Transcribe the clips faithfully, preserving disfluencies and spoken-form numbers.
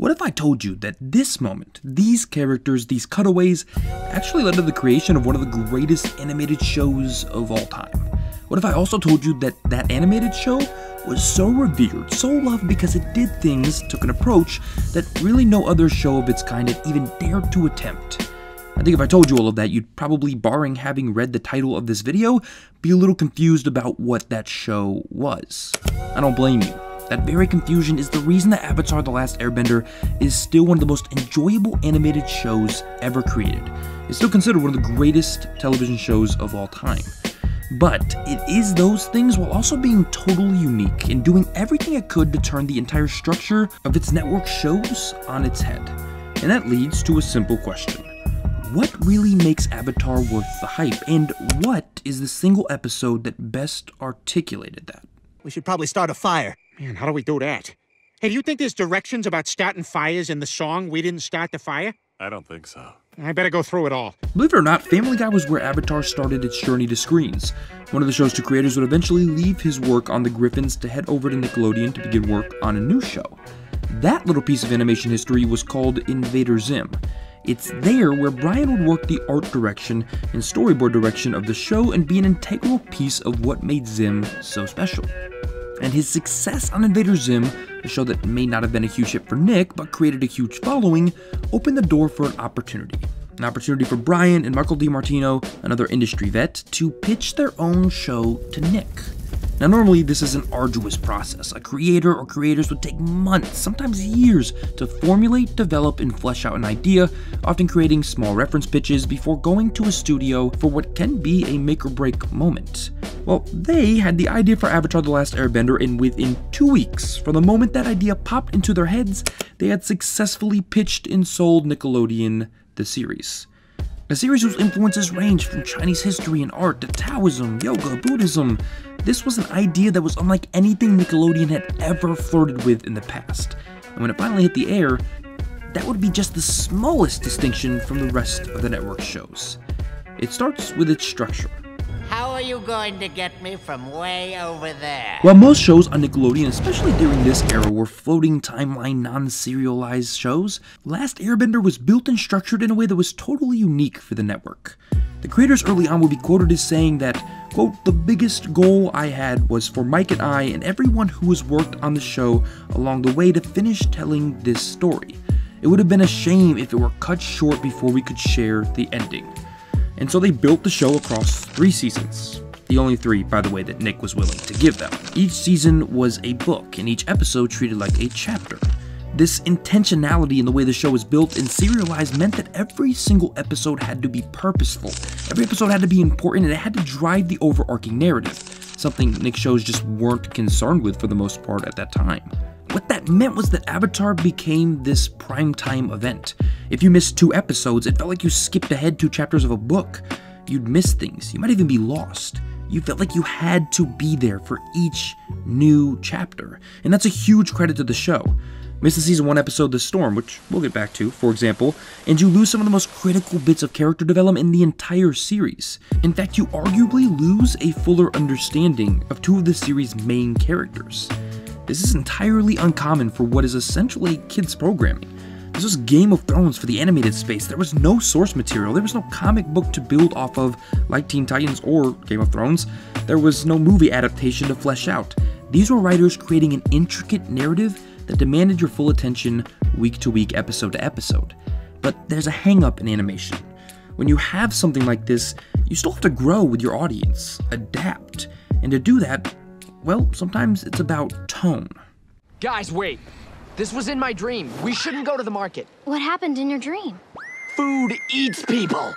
What if I told you that this moment, these characters, these cutaways, actually led to the creation of one of the greatest animated shows of all time? What if I also told you that that animated show was so revered, so loved because it did things, took an approach, that really no other show of its kind had even dared to attempt? I think if I told you all of that, you'd probably, barring having read the title of this video, be a little confused about what that show was. I don't blame you. That very confusion is the reason that Avatar The Last Airbender is still one of the most enjoyable animated shows ever created. It's still considered one of the greatest television shows of all time. But it is those things while also being totally unique and doing everything it could to turn the entire structure of its network shows on its head. And that leads to a simple question. What really makes Avatar worth the hype, and what is the single episode that best articulated that? We should probably start a fire. Man, how do we do that? Hey, do you think there's directions about starting fires in the song We Didn't Start the Fire? I don't think so. I better go through it all. Believe it or not, Family Guy was where Avatar started its journey to screens. One of the show's two creators would eventually leave his work on the Griffins to head over to Nickelodeon to begin work on a new show. That little piece of animation history was called Invader Zim. It's there where Brian would work the art direction and storyboard direction of the show and be an integral piece of what made Zim so special. And his success on Invader Zim, a show that may not have been a huge hit for Nick, but created a huge following, opened the door for an opportunity. An opportunity for Brian and Mikel DiMartino, another industry vet, to pitch their own show to Nick. Now normally this is an arduous process. A creator or creators would take months, sometimes years, to formulate, develop, and flesh out an idea, often creating small reference pitches before going to a studio for what can be a make or break moment. Well, they had the idea for Avatar The Last Airbender, and within two weeks, from the moment that idea popped into their heads, they had successfully pitched and sold Nickelodeon the series. A series whose influences range from Chinese history and art to Taoism, yoga, Buddhism. This was an idea that was unlike anything Nickelodeon had ever flirted with in the past. And when it finally hit the air, that would be just the smallest distinction from the rest of the network shows. It starts with its structure. How are you going to get me from way over there? While most shows on Nickelodeon, especially during this era, were floating timeline, non-serialized shows, Last Airbender was built and structured in a way that was totally unique for the network. The creators early on would be quoted as saying that, quote, "The biggest goal I had was for Mike and I and everyone who has worked on the show along the way to finish telling this story. It would have been a shame if it were cut short before we could share the ending." And so they built the show across three seasons. The only three, by the way, that Nick was willing to give them. Each season was a book, and each episode treated like a chapter. This intentionality in the way the show was built and serialized meant that every single episode had to be purposeful. Every episode had to be important, and it had to drive the overarching narrative, something Nick shows just weren't concerned with for the most part at that time. What that meant was that Avatar became this primetime event. If you missed two episodes, it felt like you skipped ahead two chapters of a book. You'd miss things. You might even be lost. You felt like you had to be there for each new chapter. And that's a huge credit to the show. Miss the season one episode, The Storm, which we'll get back to, for example, and you lose some of the most critical bits of character development in the entire series. In fact, you arguably lose a fuller understanding of two of the series' main characters. This is entirely uncommon for what is essentially kids programming. This was Game of Thrones for the animated space. There was no source material. There was no comic book to build off of like Teen Titans or Game of Thrones. There was no movie adaptation to flesh out. These were writers creating an intricate narrative that demanded your full attention week to week, episode to episode. But there's a hang-up in animation. When you have something like this, you still have to grow with your audience, adapt. And to do that, well, sometimes it's about tone. Guys, wait. This was in my dream. We shouldn't go to the market. What happened in your dream? Food eats people.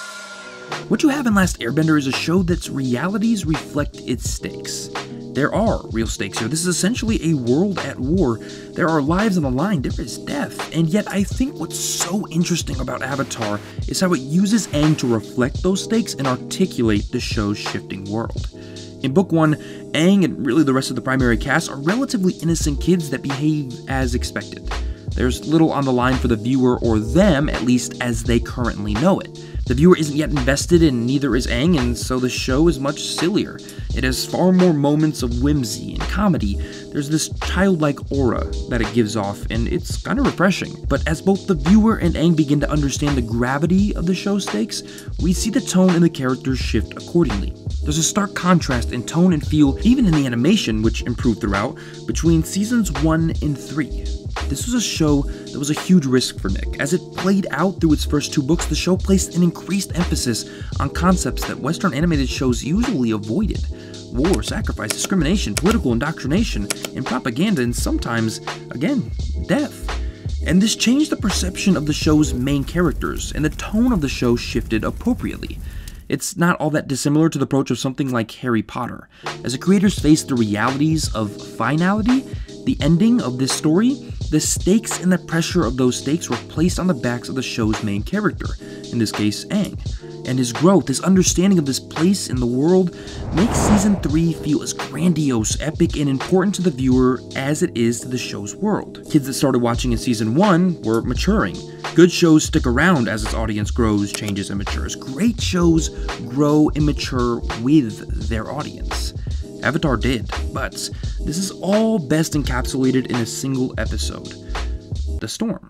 What you have in Last Airbender is a show that's realities reflect its stakes. There are real stakes here. This is essentially a world at war. There are lives on the line, there is death. And yet I think what's so interesting about Avatar is how it uses Aang to reflect those stakes and articulate the show's shifting world. In book one, Aang and really the rest of the primary cast are relatively innocent kids that behave as expected. There's little on the line for the viewer or them, at least as they currently know it. The viewer isn't yet invested, and neither is Aang, and so the show is much sillier. It has far more moments of whimsy and comedy. There's this childlike aura that it gives off, and it's kind of refreshing. But as both the viewer and Aang begin to understand the gravity of the show's stakes, we see the tone and the characters shift accordingly. There's a stark contrast in tone and feel, even in the animation, which improved throughout, between seasons one and three. This was a show that was a huge risk for Nick. As it played out through its first two books, the show placed an increased emphasis on concepts that Western animated shows usually avoided. War, sacrifice, discrimination, political indoctrination, and propaganda, and sometimes, again, death. And this changed the perception of the show's main characters, and the tone of the show shifted appropriately. It's not all that dissimilar to the approach of something like Harry Potter. As the creators faced the realities of finality, the ending of this story, the stakes and the pressure of those stakes were placed on the backs of the show's main character, in this case, Aang. And his growth, his understanding of this place in the world, makes Season three feel as grandiose, epic, and important to the viewer as it is to the show's world. Kids that started watching in Season one were maturing. Good shows stick around as its audience grows, changes, and matures. Great shows grow and mature with their audience. Avatar did, but this is all best encapsulated in a single episode. The Storm.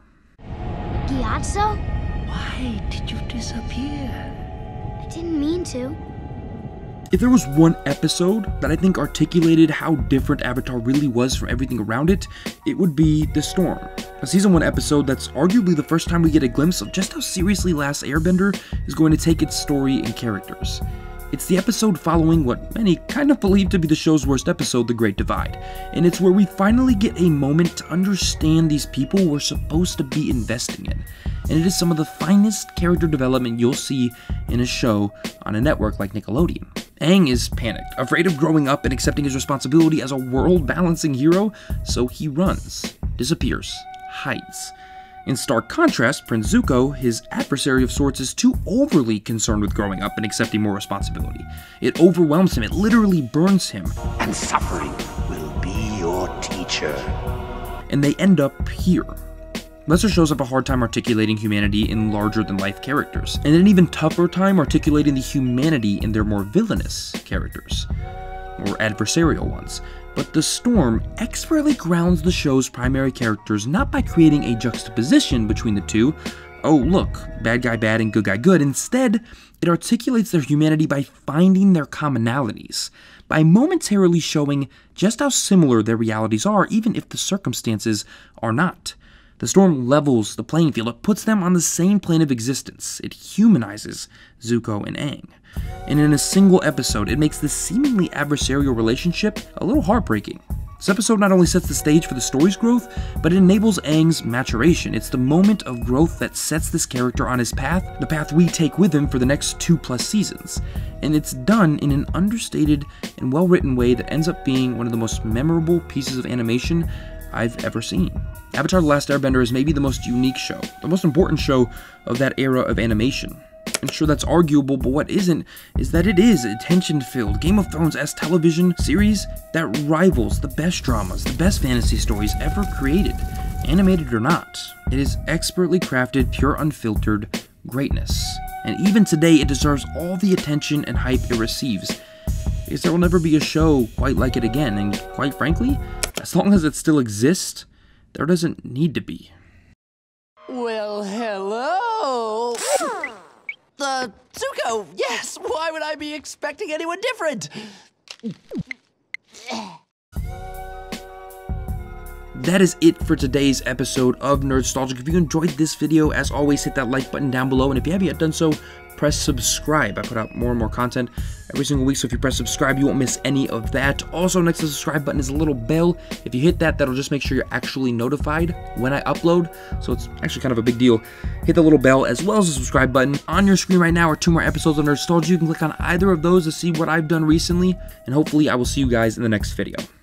Gyatso? Why did you disappear? I didn't mean to. If there was one episode that I think articulated how different Avatar really was from everything around it, it would be The Storm. A season one episode that's arguably the first time we get a glimpse of just how seriously Last Airbender is going to take its story and characters. It's the episode following what many kind of believe to be the show's worst episode, The Great Divide, and it's where we finally get a moment to understand these people we're supposed to be investing in. And it is some of the finest character development you'll see in a show on a network like Nickelodeon. Aang is panicked, afraid of growing up and accepting his responsibility as a world-balancing hero, so he runs, disappears, hides. In stark contrast, Prince Zuko, his adversary of sorts, is too overly concerned with growing up and accepting more responsibility. It overwhelms him, it literally burns him. And suffering will be your teacher. And they end up here. Lester shows up a hard time articulating humanity in larger-than-life characters, and an even tougher time articulating the humanity in their more villainous characters, or adversarial ones. But The Storm expertly grounds the show's primary characters not by creating a juxtaposition between the two, oh look, bad guy bad and good guy good. Instead, it articulates their humanity by finding their commonalities, by momentarily showing just how similar their realities are, even if the circumstances are not. The Storm levels the playing field. It puts them on the same plane of existence. It humanizes Zuko and Aang. And in a single episode, it makes this seemingly adversarial relationship a little heartbreaking. This episode not only sets the stage for the story's growth, but it enables Aang's maturation. It's the moment of growth that sets this character on his path, the path we take with him for the next two plus seasons. And it's done in an understated and well-written way that ends up being one of the most memorable pieces of animation I've ever seen. Avatar The Last Airbender is maybe the most unique show, the most important show of that era of animation. And sure, that's arguable, but what isn't is that it is a attention-filled Game of Thrones-esque television series that rivals the best dramas, the best fantasy stories ever created, animated or not. It is expertly crafted, pure unfiltered greatness. And even today, it deserves all the attention and hype it receives, because there will never be a show quite like it again, and quite frankly, as long as it still exists, there doesn't need to be. Well, hello! Uh, Zuko, yes! Why would I be expecting anyone different? That is it for today's episode of Nerdstalgic. If you enjoyed this video, as always, hit that like button down below, and if you haven't yet done so, press subscribe. I put out more and more content every single week, so if you press subscribe, you won't miss any of that. Also, next to the subscribe button is a little bell. If you hit that, that'll just make sure you're actually notified when I upload, so it's actually kind of a big deal. Hit the little bell as well as the subscribe button. On your screen right now are two more episodes of Nerdstalgic. You can click on either of those to see what I've done recently, and hopefully I will see you guys in the next video.